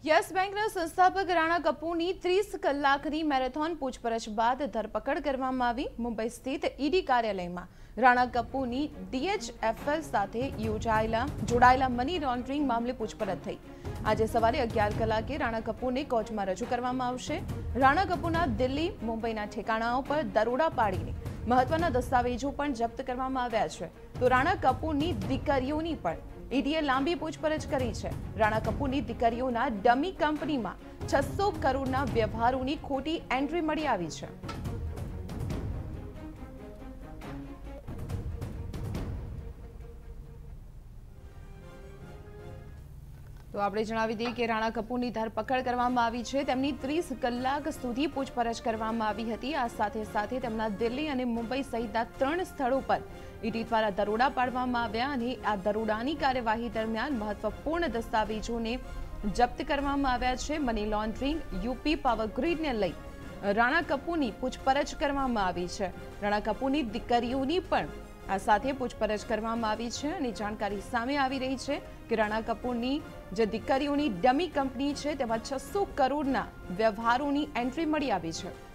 Yes બેંકના સંસ્થાપક રાણા કપૂરની 30 કલાકની મેરેથોન પૂછપરછ બાદ ધરપકડ કરવામાં આવી। મુંબઈ સ્થિત ઈડી કાર્યાલયમાં રાણા કપૂરની DHFL સાથે જોડાયેલા મની લોન્ડરિંગ મામલે પૂછપરછ થઈ। આજે સવારે 11 કલાકે રાણા કપૂરને કોર્ટમાં રજૂ કરવામાં આવશે। રાણા કપૂરના દિલ્હી મુંબઈના ઠેકાણાઓ પર દરોડા પાડીને મહત્વના દસ્તાવેજો પણ જપ્ત કરવામાં આવ્યા છે। તો રાણા કપૂરની દીકરીઓની પણ ईडीए लांबी पूछपरछ करी है। राणा कपूरनी दीकरीओना डमी कंपनी में 600 करोड़ना व्यवहारोनी खोटी एंट्री मळी आवी छे। तो आपणे जणावी दीए के राणा कपूरनी धरपकड़ करवामां आवी छे। तेमनी 30 कलाक सुधी पूछपरछ करवामां आवी हती। आ साथे साथे तेमना दिल्ही अने मुंबई सहितना 3 स्थळो पर ईडी द्वारा दरोड़ा पाडवामां आव्या अने आ दरोडानी कार्यवाही दरमियान महत्वपूर्ण दस्तावेजोने जप्त करवामां आव्या छे। मनी लॉन्ड्रिंग यूपी पावर ग्रिडने लई राणा कपूरनी पूछपरछ करवामां आवी छे। राणा कपूरनी दीकरीओनी पण आ साथे पूछपरछ करवामां आवी छे अने जानकारी सामे आवी रही छे के राणा कपूरनी जे दीकरीओनी डमी कंपनी छे तेमां 600 करोड़ना व्यवहारोनी एंट्री मळी आवी छे।